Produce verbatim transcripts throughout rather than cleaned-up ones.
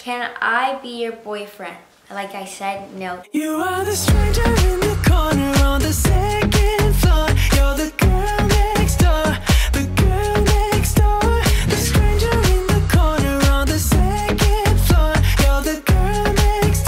can I be your boyfriend? Like I said, no. You are the stranger in the corner on the second floor. You're the girl next door, the girl next door. The stranger in the corner on the second floor. You're the girl next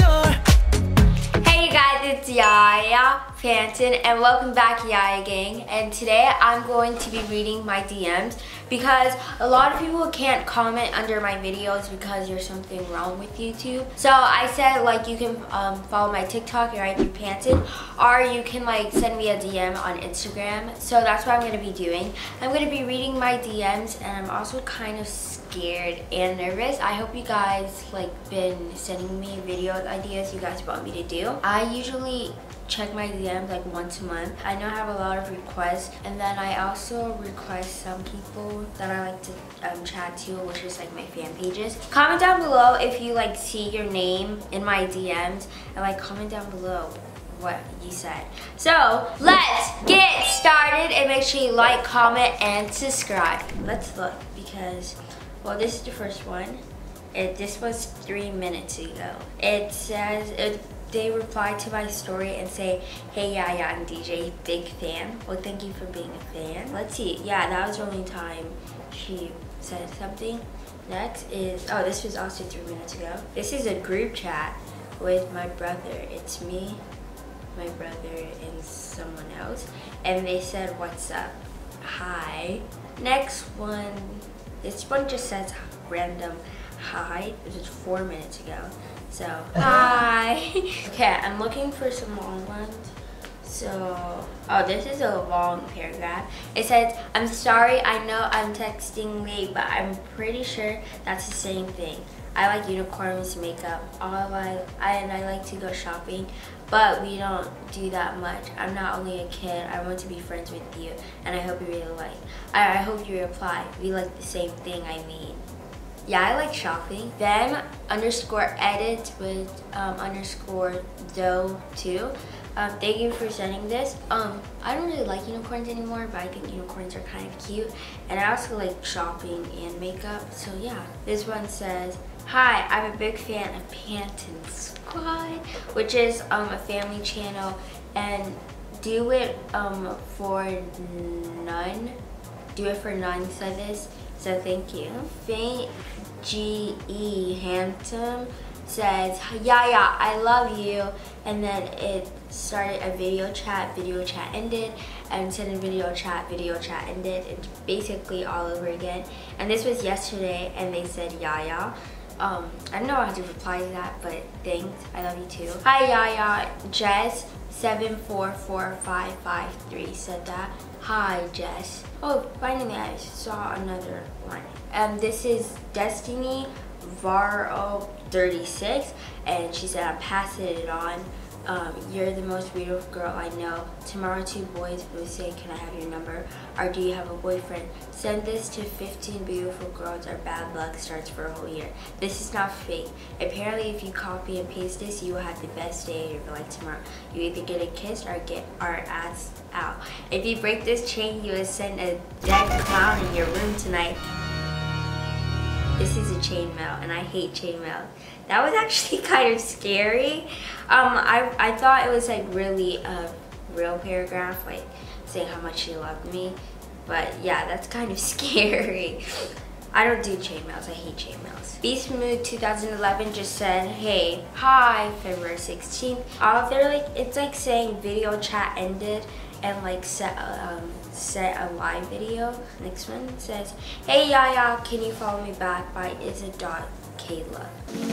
door. Hey you guys, it's Yaya Phantom and welcome back, Yaya Gang. And today I'm going to be reading my D Ms because a lot of people can't comment under my videos because there's something wrong with YouTube. So I said like you can um, follow my TikTok, Yaya Phantom, or you can like send me a D M on Instagram. So that's what I'm going to be doing. I'm going to be reading my D Ms and I'm also kind of scared and nervous. I hope you guys like been sending me video ideas you guys want me to do. I usually check my D Ms like once a month. I know I have a lot of requests, and then I also request some people that I like to um, chat to, which is like my fan pages. Comment down below if you like see your name in my D Ms, and like comment down below what you said. So let's get started, and make sure you like, comment, and subscribe. Let's look because, well, this is the first one. It, this was three minutes ago. It says, it, they reply to my story and say, hey Yaya and D J, big fan. Well, thank you for being a fan. Let's see, yeah, that was the only time she said something. Next is, oh, this was also three minutes ago. This is a group chat with my brother. It's me, my brother, and someone else. And they said, what's up? Hi. Next one, this one just says random hi. This was four minutes ago. So, hi. Okay, I'm looking for some long ones. So, oh, this is a long paragraph. It says, I'm sorry, I know I'm texting late, but I'm pretty sure that's the same thing. I like unicorns makeup. All I, I and I like to go shopping, but we don't do that much. I'm not only a kid, I want to be friends with you, and I hope you really like. I, I hope you reply. We like the same thing, I mean. Yeah, I like shopping. Then underscore edit with um, underscore dough too. Um, thank you for sending this. Um, I don't really like unicorns anymore, but I think unicorns are kind of cute. And I also like shopping and makeup. So yeah, this one says, hi, I'm a big fan of Phantom Squad, which is um, a family channel. And do it um, for none. Do it for none, said this. So thank you. Faint G E Handsome says, Yaya, I love you. And then it started a video chat, video chat ended, and sent a video chat, video chat ended. It's basically all over again. And this was yesterday, and they said Yaya. Um, I don't know how to reply to that, but thanks. I love you too. Hi Yaya, Jess seven four four five five three said that. Hi Jess. Oh, finally I saw another one. Um, this is Destiny Varo thirty-six, and she said, I'm passing it on. Um, you're the most beautiful girl I know. Tomorrow two boys will say, can I have your number? Or do you have a boyfriend? Send this to fifteen beautiful girls or bad luck starts for a whole year. This is not fake. Apparently if you copy and paste this, you will have the best day of your life tomorrow. You either get a kiss or get our ass out. If you break this chain, you will send a dead clown in your room tonight. This is a chainmail, and I hate chainmail. That was actually kind of scary. Um, I, I thought it was like really a real paragraph, like saying how much she loved me. But yeah, that's kind of scary. I don't do chainmails, I hate chainmails. Beast Mood two thousand eleven just said, hey, hi, February sixteenth. Uh, they're like, it's like saying video chat ended and like set um, set a live video. Next one says, hey Yaya, can you follow me back by Isa.Kayla.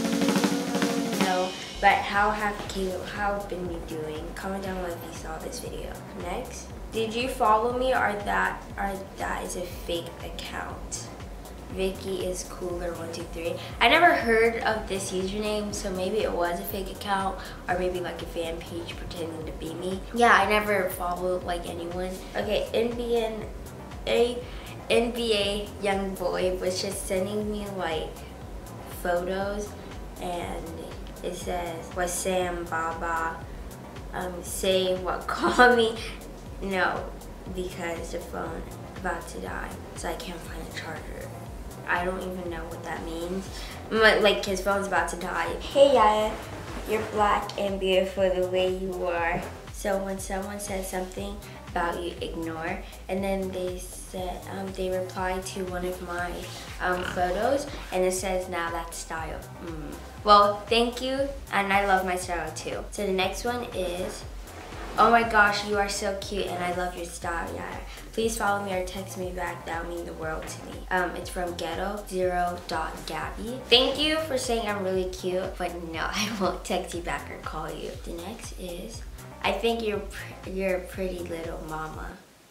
No, but how have Kayla, how have been you doing? Comment down below if you saw this video. Next, did you follow me or that or that is a fake account? Vicky is cooler one two three. I never heard of this username, so maybe it was a fake account or maybe like a fan page pretending to be me. Yeah, I never followed like anyone. Okay, N B A N B A young boy was just sending me like photos, and it says, was Sam Baba um say what, call me? No, because the phone about to die, so I can't find a charger. I don't even know what that means. Like his phone's about to die. Hey Yaya, you're black and beautiful the way you are. So when someone says something about you, ignore. And then they said, um, they replied to one of my um, photos and it says, now that's style. Mm. Well, thank you, and I love my style too. So the next one is, oh my gosh, you are so cute and I love your style, Yaya. Please follow me or text me back, that would mean the world to me. Um, it's from ghetto zero dot gabby. Thank you for saying I'm really cute, but no, I won't text you back or call you. The next is, I think you're pr you're a pretty little mama.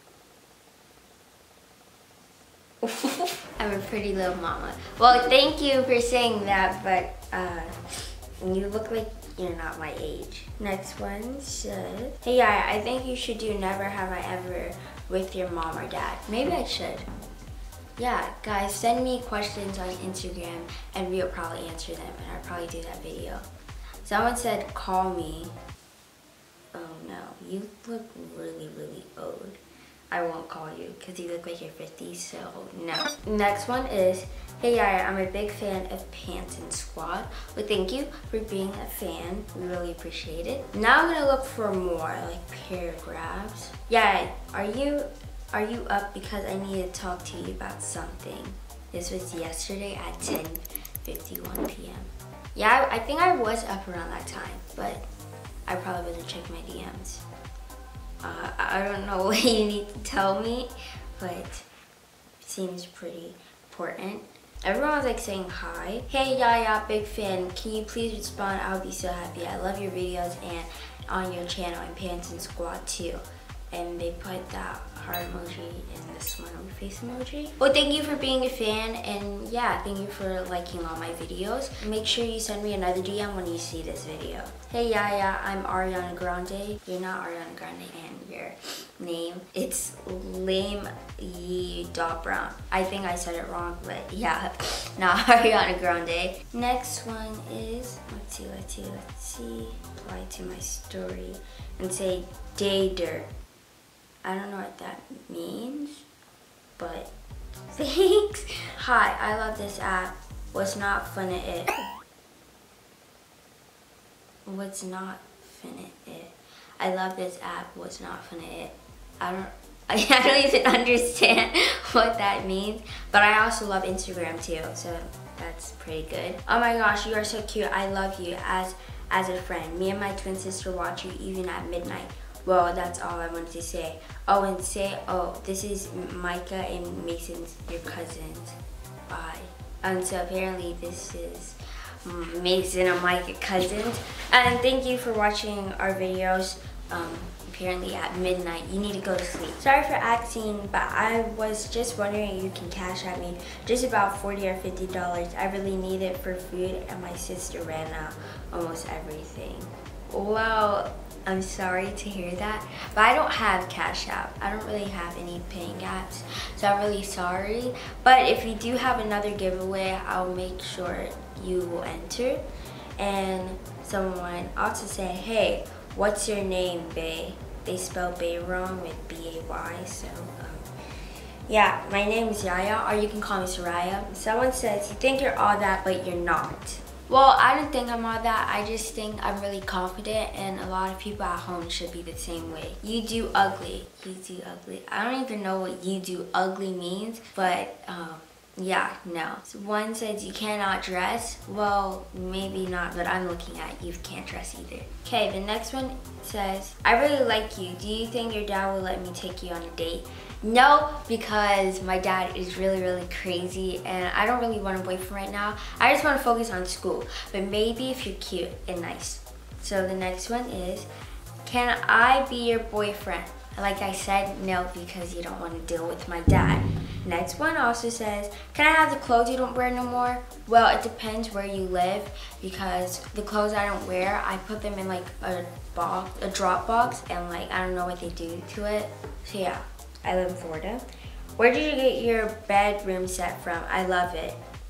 I'm a pretty little mama. Well, thank you for saying that, but uh, you look like you're not my age. Next one says, hey Yaya, I think you should do never have I ever with your mom or dad. Maybe I should. Yeah, guys, send me questions on Instagram and we'll probably answer them and I'll probably do that video. Someone said, call me. Oh no, you look really, really old. I won't call you because you look like you're fifty, so no. Next one is, hey Yaya, I'm a big fan of Pants and Squad. Well, thank you for being a fan. We really appreciate it. Now I'm gonna look for more, like paragraphs. Yeah, are you, are you up because I need to talk to you about something? This was yesterday at ten fifty-one p m Yeah, I, I think I was up around that time, but I probably wasn't checking my D Ms. Uh, I don't know what you need to tell me, but it seems pretty important. Everyone was like saying hi. Hey Yaya, big fan. Can you please respond? I'll be so happy. I love your videos and on your channel and Pants and Squad too. And they put that heart emoji and the smiley face emoji. Well, thank you for being a fan, and yeah, thank you for liking all my videos. Make sure you send me another D M when you see this video. Hey Yaya, I'm Ariana Grande. You're not Ariana Grande, and your name, it's Lame Yi Dot Brown. I think I said it wrong, but yeah, not Ariana Grande. Next one is, let's see, let's see, let's see. Apply to my story and say day dirt. I don't know what that means, but thanks. Hi, I love this app. What's not fun at it? What's not fun at it? I love this app. What's not fun at it? I don't, I don't even understand what that means, but I also love Instagram too, so that's pretty good. Oh my gosh, you are so cute. I love you as, as a friend. Me and my twin sister watch you even at midnight. Well, that's all I wanted to say. Oh, and say, oh, this is Micah and Mason's, your cousins. Bye. And so apparently this is Mason and Micah cousins. And thank you for watching our videos. Um, apparently at midnight, you need to go to sleep. Sorry for asking, but I was just wondering if you can cash at me just about forty or fifty dollars. I really need it for food and my sister ran out almost everything. Well, I'm sorry to hear that, but I don't have Cash App. I don't really have any paying apps, so I'm really sorry. But if you do have another giveaway, I'll make sure you will enter. And someone also said, hey, what's your name, Bay? They spell Bay wrong with B A Y, so um, yeah, my name is Yaya, or you can call me Soraya. Someone says, you think you're all that, but you're not. Well, I don't think I'm all that. I just think I'm really confident, and a lot of people at home should be the same way. You do ugly. You do ugly. I don't even know what you do ugly means, but um, yeah, no. So one says you cannot dress. Well, maybe not, but I'm looking at you can't dress either. Okay, the next one says, I really like you. Do you think your dad will let me take you on a date? No, because my dad is really, really crazy and I don't really want a boyfriend right now. I just want to focus on school, but maybe if you're cute and nice. So the next one is, can I be your boyfriend? Like I said, no, because you don't want to deal with my dad. Next one also says, can I have the clothes you don't wear no more? Well, it depends where you live, because the clothes I don't wear, I put them in like a box, a drop box, and like I don't know what they do to it. So yeah. I live in Florida. Where did you get your bedroom set from? I love it.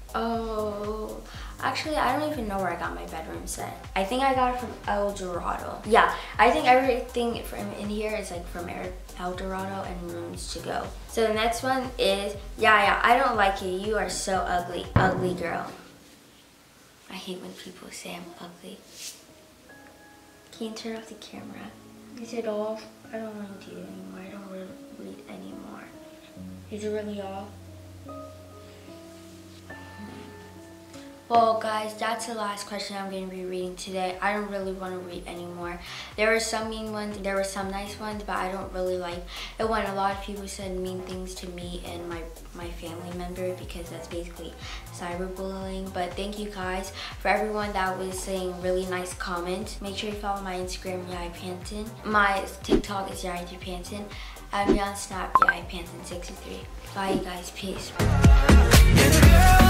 Oh, actually, I don't even know where I got my bedroom set. I think I got it from El Dorado. Yeah, I think everything from in here is like from El Dorado and Rooms to Go. So the next one is, yeah, yeah, I don't like you. You are so ugly, ugly girl. I hate when people say I'm ugly. Can you turn off the camera? Is it off? I don't want to do it anymore. I don't really read anymore. Is it really off? Well guys, that's the last question I'm going to be reading today. I don't really want to read anymore. There were some mean ones, there were some nice ones, but I don't really like it when a lot of people said mean things to me and my, my family member, because that's basically cyberbullying. But thank you guys for everyone that was saying really nice comments. Make sure you follow my Instagram, YaiPanton. My TikTok is YaiPanton. Add me on Snap, YaiPanton sixty-three. Bye you guys, peace.